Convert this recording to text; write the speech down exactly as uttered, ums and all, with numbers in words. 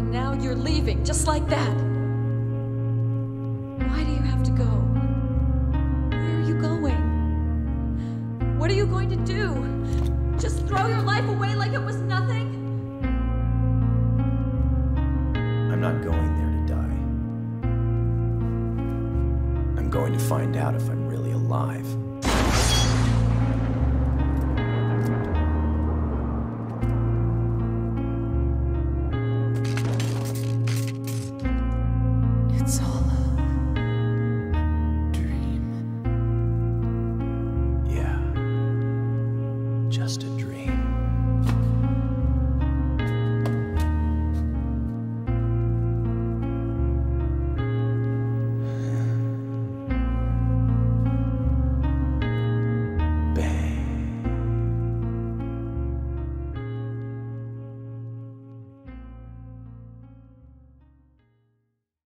And now you're leaving, just like that. Why do you have to go? Where are you going? What are you going to do? Just throw your life away like it was nothing? I'm not going there to die. I'm going to find out if I'm really alive.